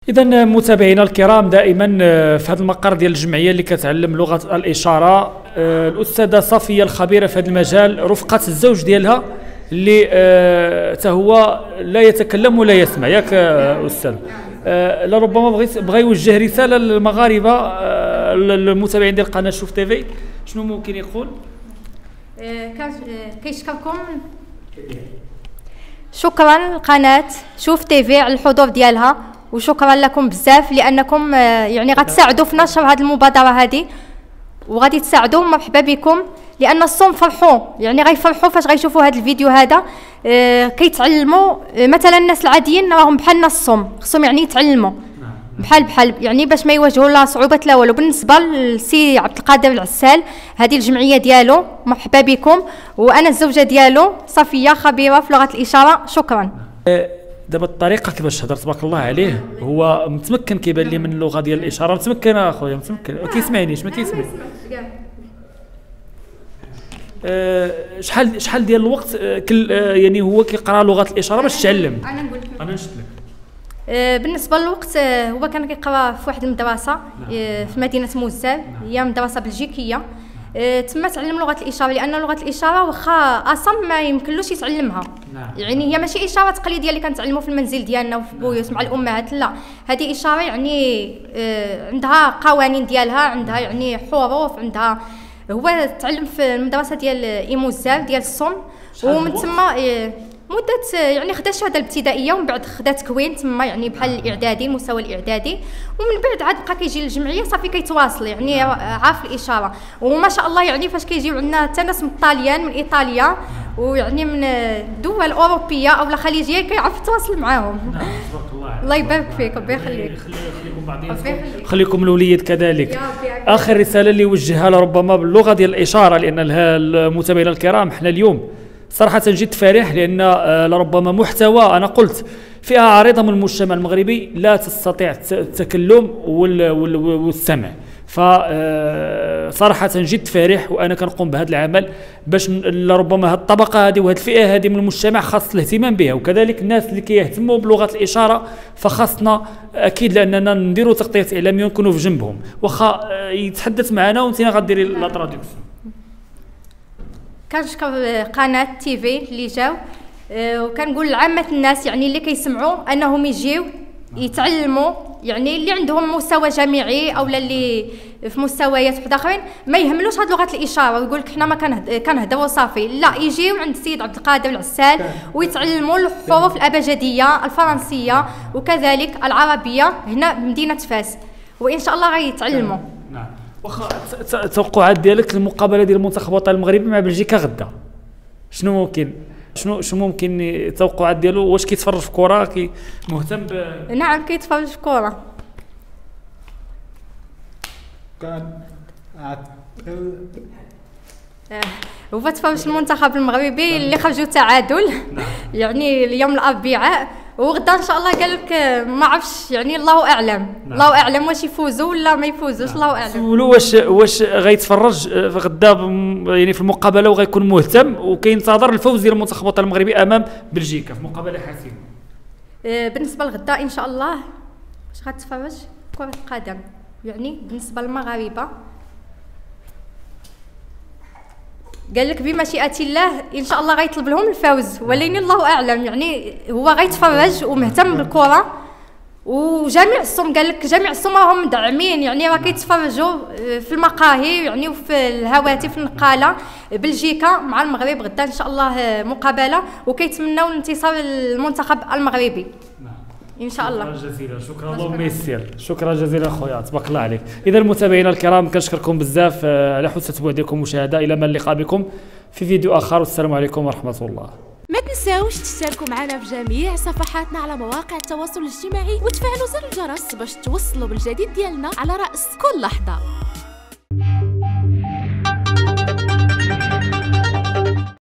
إذا متابعينا الكرام، دائما في هذا المقر ديال الجمعية اللي كتعلم لغة الإشارة، الأستاذة صفية الخبيرة في هذا المجال رفقة الزوج ديالها اللي حتى هو لا يتكلم ولا يسمع، ياك أستاذ؟ لربما بغى يوجه رسالة للمغاربة المتابعين ديال قناة شوف تيفي، شنو ممكن يقول؟ كيشكركم، شكرا لقناة شوف تيفي على الحضور ديالها، وشكرا لكم بزاف لانكم يعني غتساعدوا في نشر هذه المبادره هذه، وغادي تساعدوا. مرحبا بكم، لان الصم فرحوا، يعني غيفرحوا فاش غيشوفوا هذا الفيديو هذا. كيتعلموا مثلا الناس العاديين راهم بحالنا، الصم خصهم يعني يتعلموا بحال يعني باش ما يواجهوا لا صعوبه لا والو. بالنسبه للسي عبد القادر العسال، هذه الجمعيه ديالو، مرحبا بكم، وانا الزوجه ديالو صفيه خبيره في لغه الاشاره. شكرا. دابا الطريقه كيفاش هضر تبارك الله عليه، هو متمكن، كيبان لي من اللغه ديال الاشاره متمكن اخويا، متمكن. كيسمعنيش ما كيسمع؟ شحال ديال الوقت يعني هو كيقرا لغه الاشاره باش يتعلم؟ انا نقول لك، انا نشد لك. بالنسبه للوقت، هو كان كيقرا في واحد المدرسه في مدينه موزال، هي مدرسه بلجيكيه. تما تعلم لغه الاشاره، لان لغه الاشاره واخا اصم ما يمكنلوش يتعلمها. يعني هي ماشي اشاره تقليديه اللي كنتعلموا في المنزل ديالنا وفي بويوت مع الامهات، لا، هذه اشاره يعني عندها قوانين ديالها، عندها يعني حروف، عندها. هو تعلم في المدرسه ديال ايموزال ديال الصم، ومن تما مدة يعني خدا الشهاده الابتدائيه، ومن بعد خدا تكوين تما، يعني بحال الاعدادي، المستوى الاعدادي، ومن بعد عاد بقى كيجي للجمعيه صافي كيتواصل، يعني عارف الاشاره. وما شاء الله يعني فاش كيجيو عندنا حتى ناس من الطاليان، من ايطاليا، ويعني من دول اوروبيه او خليجيه، كيعرف يتواصل معاهم. الله يبارك فيك، ربي يخليك. خليكم بعضياتكم، خليكم الوليد كذلك. اخر رساله اللي وجهها لربما باللغه ديال الاشاره، لان المتابعين الكرام حنا اليوم صراحة جد فرح، لأن لربما محتوى أنا قلت فئة عريضة من المجتمع المغربي لا تستطيع التكلم والسمع، فصراحة جد فرح، وأنا كنقوم بهذا العمل باش لربما هذه الطبقة هذه وهذه الفئة هذه من المجتمع خاص الاهتمام بها، وكذلك الناس اللي كيهتموا بلغة الإشارة فخاصنا أكيد لأننا نديروا تغطية إعلامية ونكونوا في جنبهم، واخا يتحدث معنا وأنت غديري لا تراديكسيون. كنشكر قناه تيفي اللي جاو، وكنقول لعامه الناس يعني اللي كيسمعوا انهم يجيو يتعلموا، يعني اللي عندهم مستوى جامعي او اللي في مستويات وحده اخرين ما يهملوش هاد لغه الاشاره ويقول لك حنا ما كنهضروا صافي، لا، يجيو عند السيد عبد القادر العسال ويتعلموا الحروف الابجديه الفرنسيه وكذلك العربيه هنا بمدينه فاس، وان شاء الله غيتعلموا. نعم. واخا التوقعات ديالك المقابله ديال المنتخب الوطني المغربي مع بلجيكا غدا، شنو ممكن؟ شنو ممكن التوقعات ديالو؟ واش كيتفرج في كره؟ مهتم نعم كيتفرج في كره. هو تفرج المنتخب المغربي اللي خرجوا تعادل يعني اليوم الاربعاء، وغدا ان شاء الله قال لك ما عرفش، يعني الله اعلم. الله اعلم واش يفوزوا ولا ما يفوزوش، الله اعلم. سولوا واش غيتفرج غدا يعني في المقابله وغيكون مهتم وكينتظر الفوز ديال المنتخب الوطني المغربي امام بلجيكا في مقابله حاسمه. بالنسبه لغدا ان شاء الله واش غتفرج كره القدم، يعني بالنسبه للمغاربه قال لك بمشيئه الله ان شاء الله غيطلب لهم الفوز، ولكن الله اعلم. يعني هو غيتفرج ومهتم بالكره، وجميع الصم قال لك جميع الصم راهم مدعمين، يعني راه كيتفرجوا في المقاهي يعني وفي الهواتف النقاله بلجيكا مع المغرب غدا ان شاء الله مقابله، وكيتمناو الانتصار للمنتخب المغربي ان شاء الله. شكرا جزيلا، شكرا اللهم يسر، شكرا جزيلا خويا، تبارك الله عليك. اذا المتابعين الكرام كنشكركم بزاف على حسن تبعكم ومشاهده، الى ما اللقاء بكم في فيديو اخر، والسلام عليكم ورحمه الله. ما تنساوش تشتركوا معنا في جميع صفحاتنا على مواقع التواصل الاجتماعي وتفعلوا زر الجرس باش توصلوا بالجديد ديالنا على رأس كل لحظه.